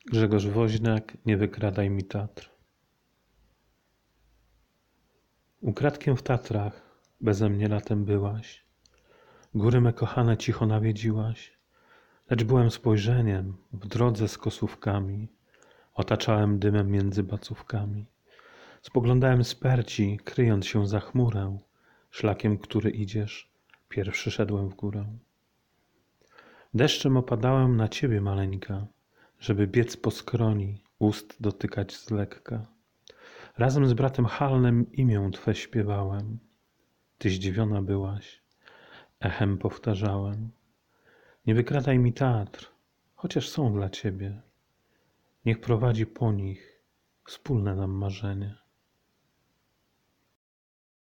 Grzegorz Woźniak, nie wykradaj mi Tatr. Ukradkiem w Tatrach beze mnie latem byłaś, góry me kochane cicho nawiedziłaś, lecz byłem spojrzeniem w drodze z kosówkami, otaczałem dymem między bacówkami. Spoglądałem z perci, kryjąc się za chmurę, szlakiem, który idziesz, pierwszy szedłem w górę. Deszczem opadałem na ciebie, maleńka, żeby biec po skroni, ust dotykać z lekka. Razem z bratem Halnem imię Twe śpiewałem. Ty zdziwiona byłaś, echem powtarzałem. Nie wykradaj mi Tatr, chociaż są dla Ciebie. Niech prowadzi po nich wspólne nam marzenie.